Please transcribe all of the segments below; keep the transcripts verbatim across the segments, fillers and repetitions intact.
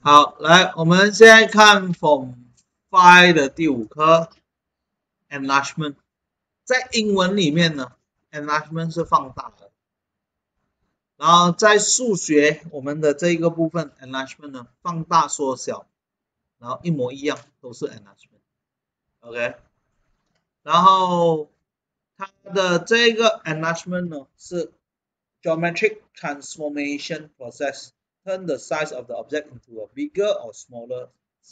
好，来，我们现在看 Form Five 的第五课 Enlargement。在英文里面呢 ，Enlargement 是放大的，然后在数学我们的这一个部分 Enlargement 呢，放大、缩小，然后一模一样，都是 Enlargement。OK， 然后它的这个 Enlargement 呢是 Geometric transformation process. Turn the size of the object into a bigger or smaller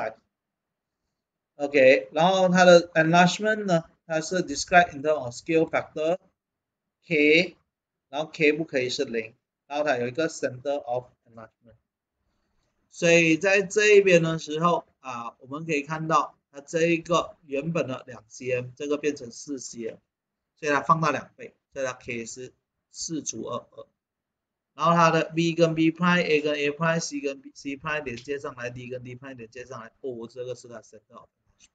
size。OK， 然后它的 enlargement 呢，它是 described in terms of scale factor k， 然后 k 不可以是零，然后它有一个 center of enlargement。所以在这一边的时候啊，我们可以看到它这一个原本的两 cm， 这个变成四 cm， 所以它放大两倍，所以它 k 是四除二二。然后它的 b 跟 b prime，a 跟 a prime，c 跟 c prime 连接上来 ，d 跟 d prime 连接上来 ，o 这个是它 center of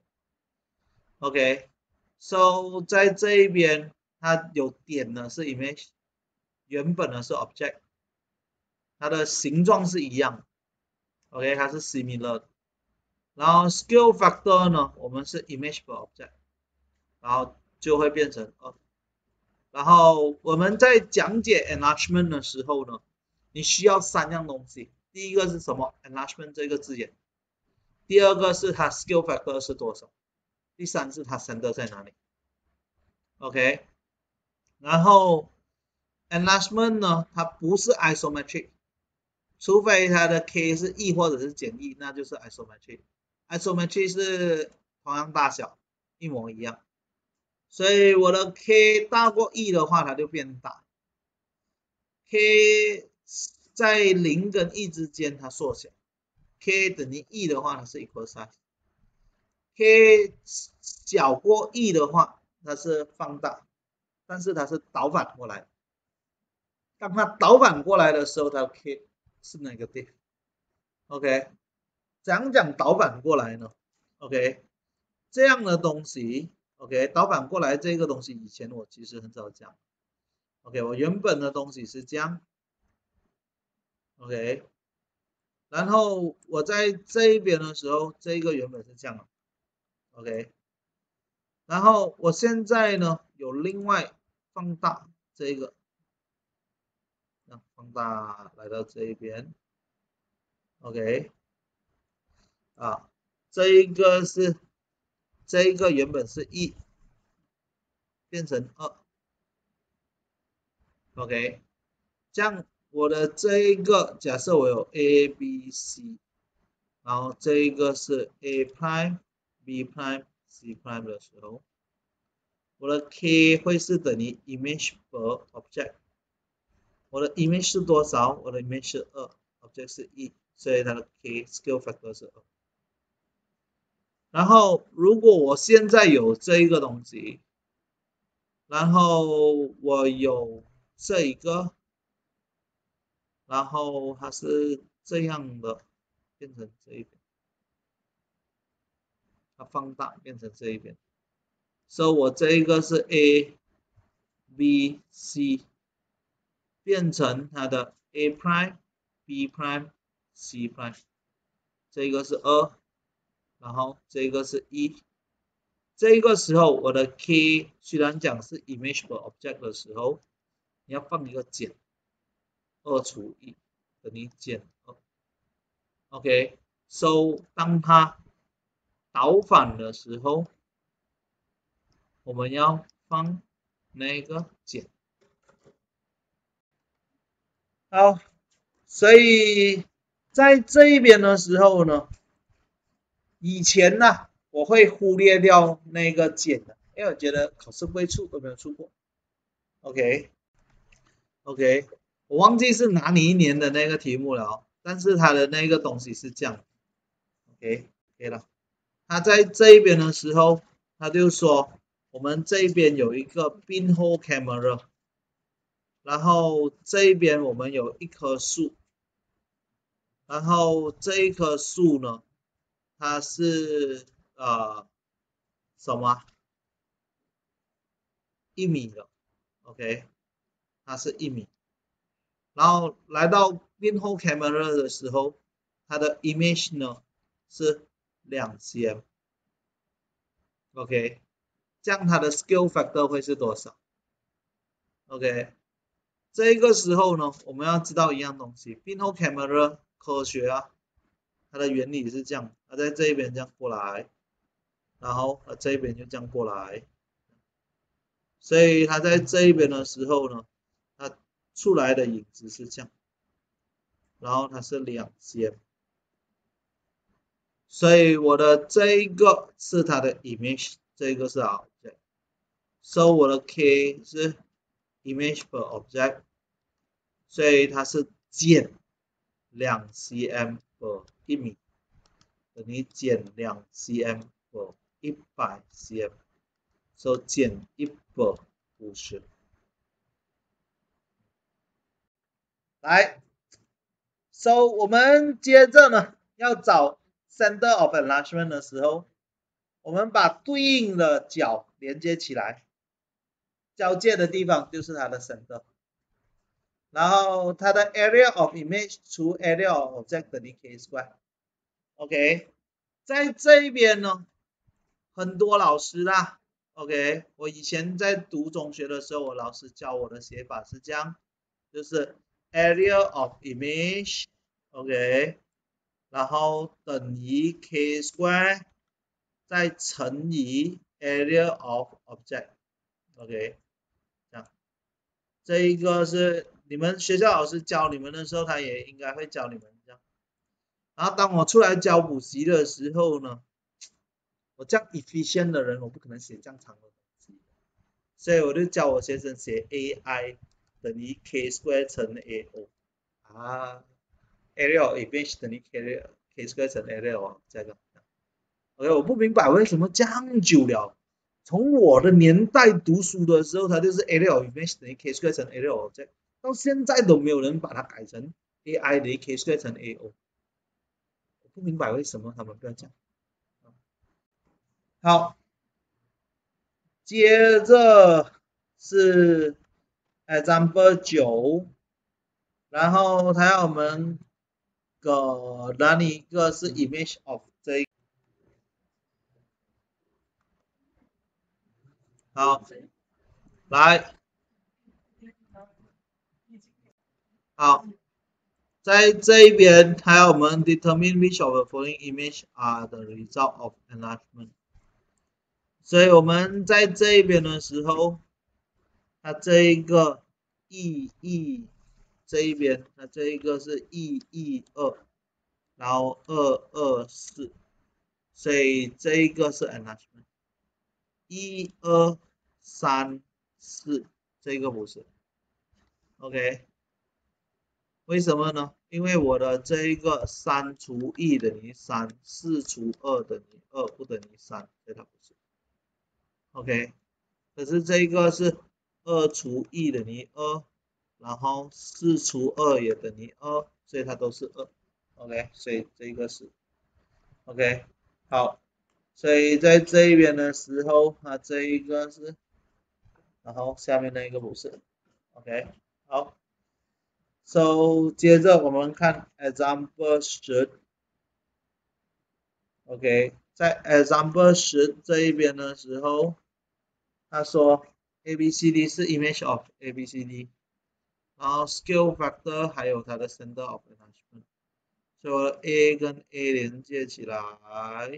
enlargement。OK，so 在这一边它有点呢是 image， 原本呢是 object， 它的形状是一样的 ，OK， 它是 similar 的。然后 scale factor 呢，我们是 image per object， 然后就会变成二。然后我们在讲解 enlargement 的时候呢，你需要三样东西。第一个是什么 ？enlargement 这个字眼。第二个是它 scale factor 是多少。第三是它 center 在哪里。OK， 然后 enlargement 呢，它不是 isometric， 除非它的 k 是 e 或者是减 e， 那就是 isometric。isometric 是同样大小，一模一样。所以我的 k 大过 e 的话，它就变大。k 在零跟 e 之间它缩小。k 等于 e 的话，它是 equal size。k 小过 e 的话，它是放大，但是它是倒反过来。当它倒反过来的时候，它的 k 是 negative。OK， 怎样讲倒反过来呢 ？OK， 这样的东西 ，OK， 倒反过来这个东西，以前我其实很少讲。OK， 我原本的东西是这样 ，OK， 然后我在这一边的时候，这个原本是这样 ，OK， 然后我现在呢有另外放大这个，放大来到这一边 ，OK， 啊，这一个是这一个原本是一，变成二 ，OK， 这样我的这一个假设我有 A、B、C， 然后这一个是 A prime、B prime、C prime 的时候，我的 k 会是等于 image per object。我的 image 是多少？我的 image 是二 ，object 是一，所以它的 k scale factor 是二。然后如果我现在有这一个东西，然后我有这一个，然后它是这样的，变成这一边，它放大变成这一边，所以我这一个是 A、B、C， 变成它的 A prime、B prime、C prime， 这个是二，然后这个是一。这个时候我的 k 虽然讲是 image per object 的时候，你要放一个减，二除一等于减二。OK，so 当它倒反的时候，我们要放那个减。好，所以在这一边的时候呢，以前呢、啊、我会忽略掉那个减的，因为我觉得考试不会出，都没有出过。OK OK， 我忘记是哪里一年的那个题目了哦，但是它的那个东西是这样。OK OK 了，他在这一边的时候，他就说我们这边有一个 pinhole camera， 然后这一边我们有一棵树，然后这一棵树呢，它是呃什么？一米的 ，OK， 它是一米。然后来到pinhole camera 的时候， 它的 image 呢是两 cm。OK， 这样它的 scale factor 会是多少 ？OK， 这个时候呢，我们要知道一样东西 ，pinhole camera 科学啊，它的原理是这样，它在这一边这样过来，然后呃这一边就这样过来，所以它在这一边的时候呢，它出来的影子是这样，然后它是两 cm， 所以我的这一个是它的 image， 这个是 object， 所以我的 k 是 image per object， 所以它是减两 cm per 一米，等于减两 cm per 一百 cm， 所以减一百五十。来 ，so 我们接着呢要找 center of enlargement 的时候，我们把对应的角连接起来，交界的地方就是它的 center， 然后它的 area of image 除 area of object 等于 k square。OK， 在这一边呢，很多老师啦 ，OK， 我以前在读中学的时候，我老师教我的写法是这样，就是 area of image，OK， 然后等于 k square， 再乘以 area of object，OK， 这样，这一个是你们学校老师教你们的时候，他也应该会教你们这样。然后当我出来教补习的时候呢，我这样 efficient 的人，我不可能写这样长的东西，所以我就教我学生写 ai 等于 k square 乘 ao 啊 ，area of image 等于 k k square 乘 area of 这个。OK， 我不明白为什么这样久了，从我的年代读书的时候，它就是 area of image 等于 k square 乘 area of 这，到现在都没有人把它改成 ai 等于 k square 乘 ao， 我不明白为什么他们不要这样。好，接着是 example 九，然后他要我们个哪里一个是 image of 这一个，好，来，好，在这一边他要我们 determine which of the following image are the result of enlargement， 所以我们在这一边的时候，它这一个 E E 这一边，它这一个是 E E 二，然后二二四，所以这一个是 enlargement， 一二三四这个不是 ，OK， 为什么呢？因为我的这一个三除一等于三，四除二等于二，不等于三，所以它不是 ，OK， 可是这个是二除一等于二，然后四除二也等于二，所以它都是二 ，OK， 所以这个是 OK， 好，所以在这一边的时候，那这一个是，然后下面那一个不是 ，OK， 好 ，So 接着我们看 example 十 ，OK， 在 example 十这一边的时候，他说 A B C D 是 image of A B C D。然后 scale factor 还有它的 center of enlargement， 所以我的 A 跟 A 连接起来，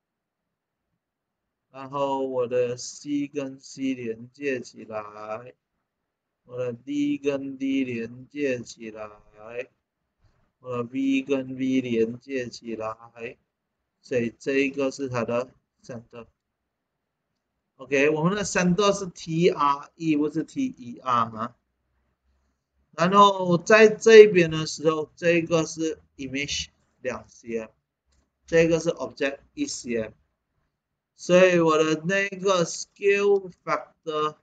然后我的 C 跟 C 连接起来，我的 D 跟 D 连接起来，我的 V 跟 V 连接起来，所以这一个是它的 center。OK， 我们的 center 是 T R E 不是 T E R 啊。然后在这一边的时候，这个是 image 两 cm， 这个是 object 一 cm， 所以我的那个 scale factor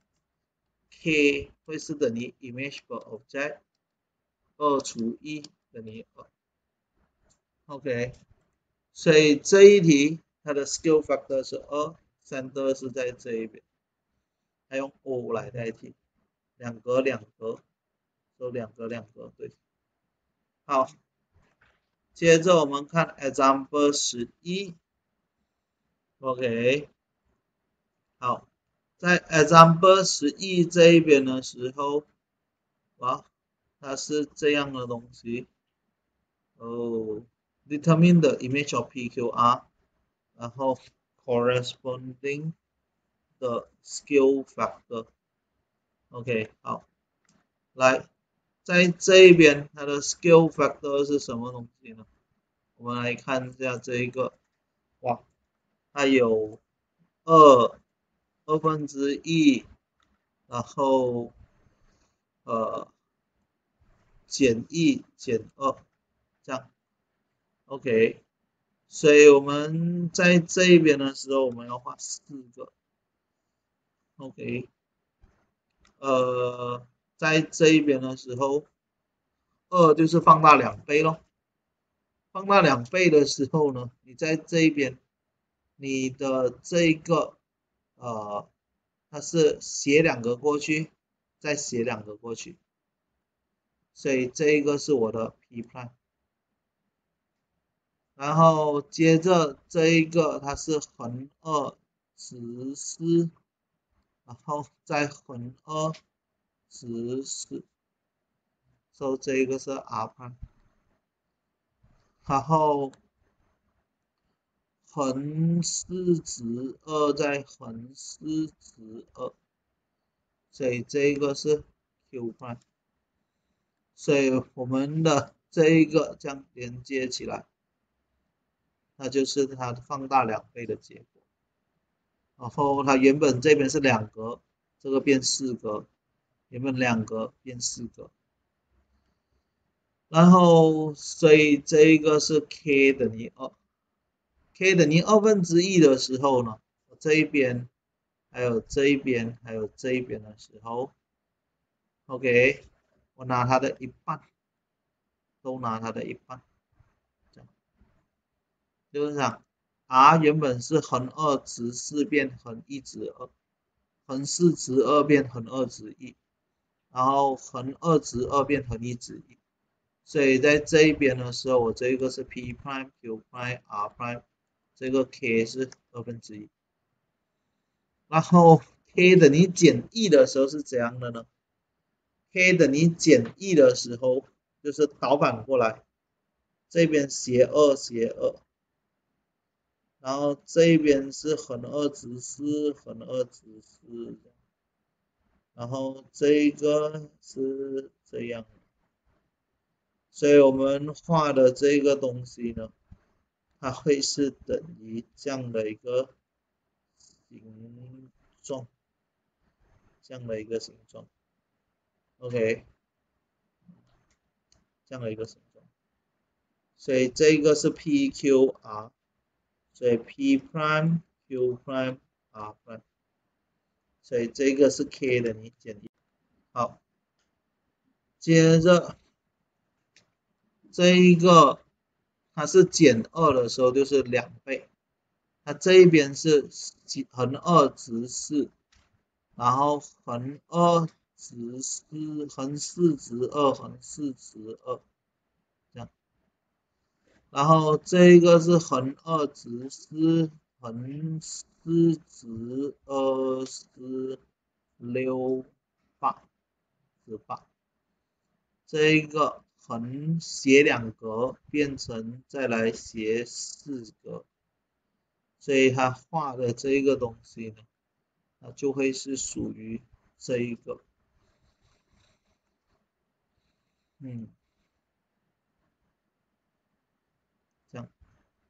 k 会是等于 image per object 二除一等于二 ，OK， 所以这一题它的 scale factor 是二 ，center 是在这一边，它用 O 来代替，两格两格，都两格两格，对，好。 接着我们看 example 十一 ，OK， 好，在 example 十一这一边的时候，哇，它是这样的东西，哦 ，determine the image of P Q R， 然后 corresponding the scale factor，OK， 好，来，在这一边它的 scale factor 是什么东西呢？我们来看一下这一个，哇，它有二二分之一，然后呃减一减二，这样 ，OK。所以我们在这一边的时候，我们要画四个 ，OK。呃，在这一边的时候，二就是放大两倍咯。放大两倍的时候呢，你在这一边，你的这个呃，它是斜两个过去，再斜两个过去，所以这一个是我的 P prime。然后接着这一个它是横二直四，然后再横二直四，所以这一个是 R prime。然后横四直二再横四直二，所以这一个是 Q prime。所以我们的这一个这样连接起来，那就是它放大两倍的结果。然后它原本这边是两格，这个变四格，原本两格变四格。然后所以这一个是 k 等于二 ，k 等于二分之一的时候呢，这一边还有这一边还有这一边的时候 ，OK， 我拿它的一半，都拿它的一半，这样就是讲 r 原本是横二直四变横一直二，横四直二变横二直一，然后横二直二变横一直一。所以在这一边的时候，我这个是 P prime Q prime R prime， 这个 k 是二分之一。然后 k 等于减一的时候是怎样的呢 ？k 等于减一的时候就是倒反过来，这边斜二斜二，然后这边是横二直四横二直四，然后这个是这样。所以我们画的这个东西呢，它会是等于这样的一个形状，这样的一个形状 ，OK， 这样的一个形状。所以这个是 P Q R， 所以 P prime Q prime R prime， 所以这个是 k 等于减一。好，接着这一个它是减二的时候就是两倍，它这一边是横二直四，然后横二直四，横四直二，横四直二，这样。然后这个是横二直四，横四直二是六八，十八。这一个横斜两格变成再来斜四格，所以它画的这一个东西呢，它就会是属于这一个，嗯，这样，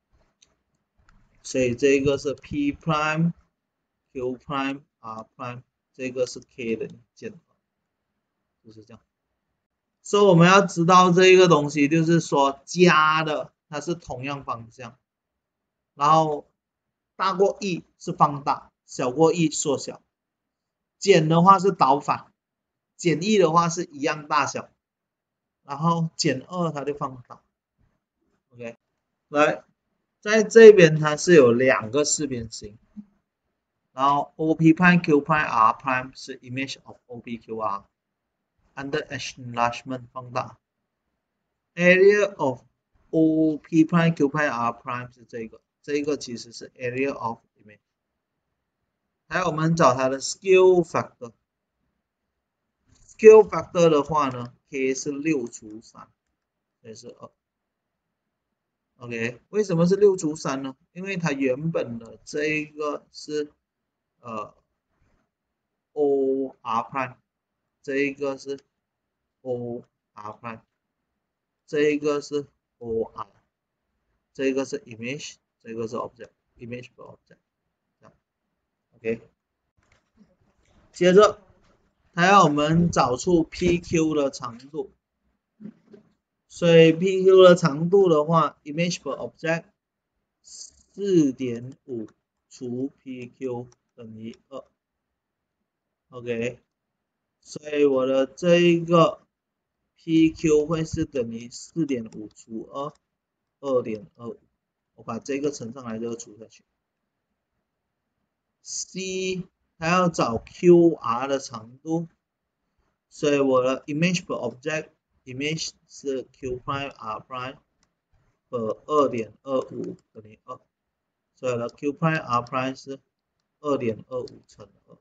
所以这个是 P prime Q prime R prime， 这个是 k 的减法，就是这样。所以我们要知道这一个东西，就是说加的它是同样方向，然后大过一是放大，小过一缩小，减的话是倒反，减一的话是一样大小，然后减二它就放大。OK， 来，在这边它是有两个四边形，然后 O P prime Q prime R prime 是 image of O P Q R。Under enlargement 放大 ，area of O P prime Q prime R prime 是这个，这个其实是 area of image。还有我们找它的 scale factor。scale factor 的话呢 ，k 是六除三，这是二。OK， 为什么是六除三呢？因为它原本的这一个是呃 O R prime， 这一个是 O R prime， 这一个是 O R， 这个是 image， 这个是 object，image 和 object， 这样 OK。接着，它要我们找出 P Q 的长度，所以 P Q 的长度的话 ，image per object 四点五除 P Q 等于二 ，OK， 所以我的这一个 P Q 会是等于四点五除二， 二点二五，我把这个乘上来就除下去。C 它要找 Q R 的长度，所以我的 image per object image 是 Q prime R prime per 二点二五等于二，所以我的 Q prime R prime 是 二点二五乘二，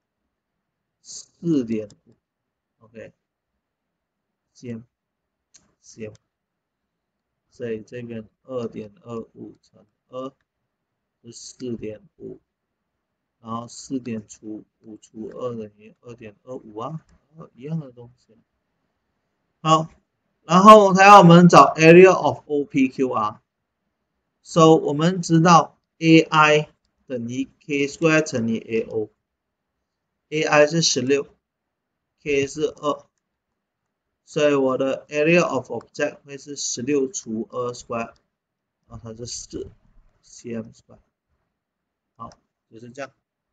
四点五 ，OK， cm cm， 所以这边 二点二五乘二是 四点五。然后四点除五除二等于 二点二五 啊，一样的东西。好，然后它要我们找 area of O P Q R。So 我们知道 A I 等于 K square 乘以 A O。A I 是十六 ，K 是二，所以我的 area of object 会是十六除二 square， 然后它是四 cm square。好，就是这样。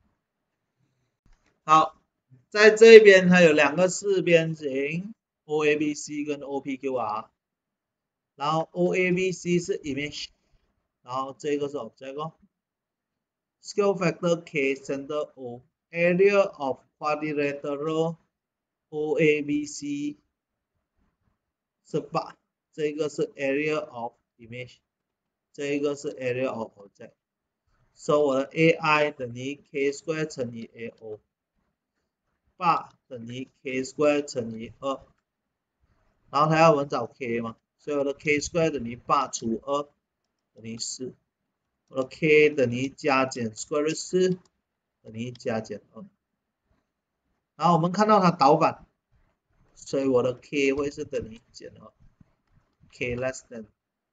好，在这边它有两个四边形 O A B C 跟 O P Q R， 然后 O A B C 是 image， 然后这个是 object 哦。Scale factor K center O area of quadrilateral O A B C 是八，这个是 area of image， 这个是 area of object。所以我的 A I 等于 K square 乘以 A O。八等于 k square 乘以二，然后它要我们找 k 嘛，所以我的 k square 等于八除二等于四，我的 k 等于加减 square 四等于加减二，然后我们看到它倒反，所以我的 k 会是等于减二 ，k less than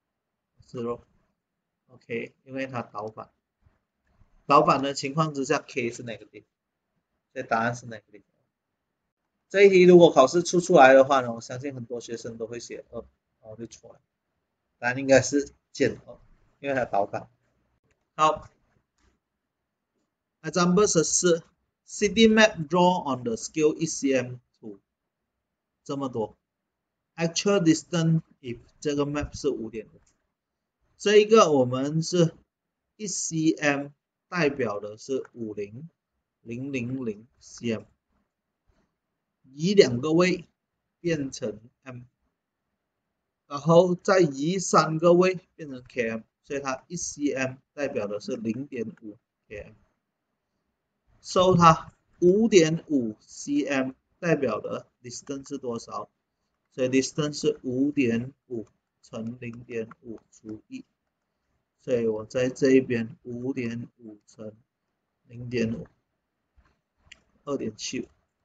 zero，OK， 因为它倒反，倒反的情况之下 k 是negative，所以答案是negative。这一题如果考试出出来的话呢，我相信很多学生都会写二，然后就错了。答案应该是减二，因为它倒反。好 ，example 十四 ，city map draw on the scale 一 cm to 这么多 ，actual distance if 这个 map 是 五点五， 这一个我们是一 cm 代表的是五零零零零 cm。移两个位变成 m， 然后再移三个位变成 km， 所以它一 cm 代表的是 零点五 km， 所以它 五点五 cm 代表的 distance 是多少？所以 distance 是 五点五乘 零点五除一，所以我在这一边 五点五乘 零点五， 二点七五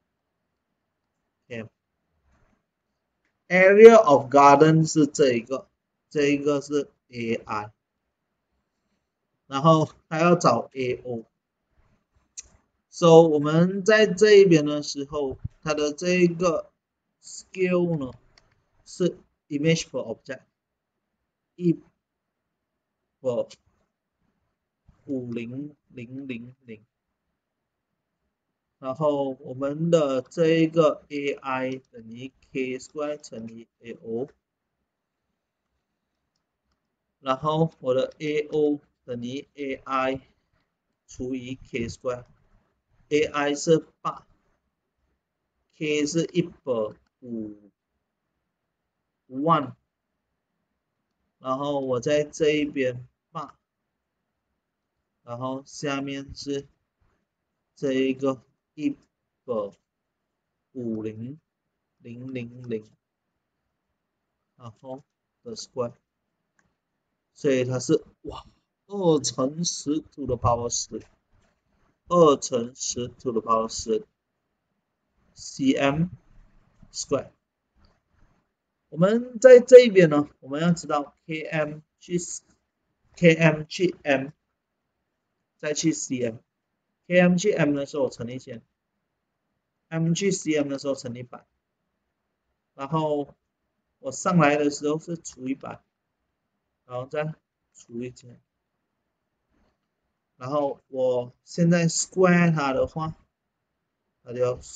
km。Area of garden 是这一个，这一个是 A I， 然后还要找 A O。So 我们在这一边的时候，它的这一个 scale 呢是 image per object， 一 per 五零零零零，然后我们的这一个 A I 等于 K square 乘以 A O。然后我的 A O 等于 A I 除以 K square，A I 是八 ，K 是一百五万， 然后我在这一边画，然后下面是这一个一百五十零零零，然后的 square， 所以它是哇二乘十 to the power 十，二乘十 to the power 十 cm square。我们在这一边呢，我们要知道 km 去 km 去 m， 再去 cm，km 去 m 的时候乘一千 ，m 去 cm 的时候乘一百，然后我上来的时候是除一百，然后再除一千，然后我现在 square 它的话，它就要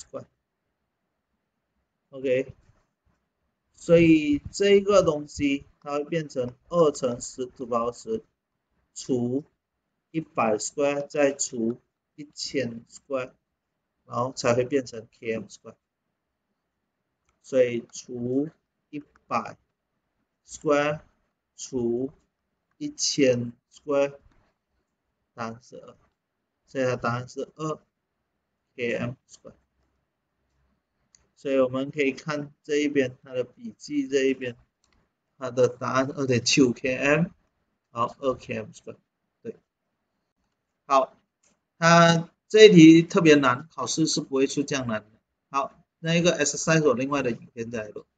square，OK， 所以这个东西它会变成二乘十 to the power 十除一百 square 再除一千 square， 然后才会变成 km square。所以除一百 square 除一千 square， 答案是二，所以它答案是二 km square。所以我们可以看这一边它的笔记这一边，它的答案 二点七五 km， 好 二 km square， 对，好，它这一题特别难，考试是不会出这样难的。好，那一个 exercise 我另外的影片再来录。